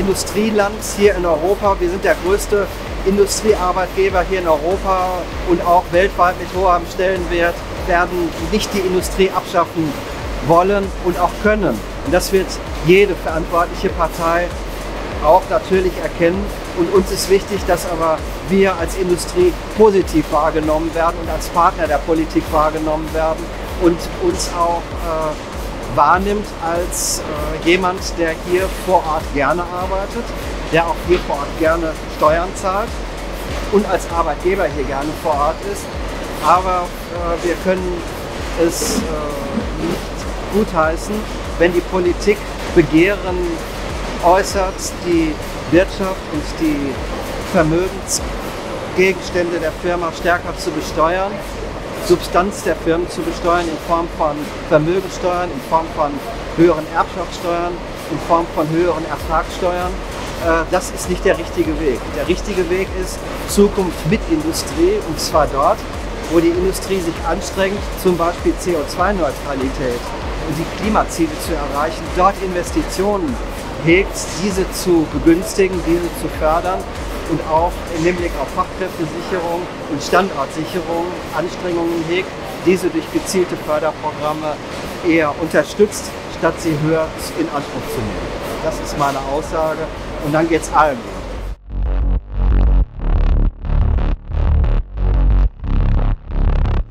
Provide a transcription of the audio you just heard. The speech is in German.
Industrieland hier in Europa. Wir sind der größte Industriearbeitgeber hier in Europa und auch weltweit mit hohem Stellenwert, werden nicht die Industrie abschaffen wollen und auch können. Und das wird jede verantwortliche Partei auch natürlich erkennen. Und uns ist wichtig, dass aber wir als Industrie positiv wahrgenommen werden und als Partner der Politik wahrgenommen werden und uns auch wahrnimmt als jemand, der hier vor Ort gerne arbeitet, der auch hier vor Ort gerne Steuern zahlt und als Arbeitgeber hier gerne vor Ort ist. Aber wir können es nicht gutheißen, wenn die Politik Begehren äußert, die Wirtschaft und die Vermögensgegenstände der Firma stärker zu besteuern, Substanz der Firmen zu besteuern in Form von Vermögenssteuern, in Form von höheren Erbschaftssteuern, in Form von höheren Ertragssteuern. Das ist nicht der richtige Weg. Der richtige Weg ist Zukunft mit Industrie, und zwar dort, wo die Industrie sich anstrengt, zum Beispiel CO2-Neutralität und die Klimaziele zu erreichen, dort Investitionen hegt, diese zu begünstigen, diese zu fördern und auch im Hinblick auf Fachkräftesicherung und Standortsicherung Anstrengungen hegt, diese durch gezielte Förderprogramme eher unterstützt, statt sie höher in Anspruch zu nehmen. Das ist meine Aussage, und dann geht es allen.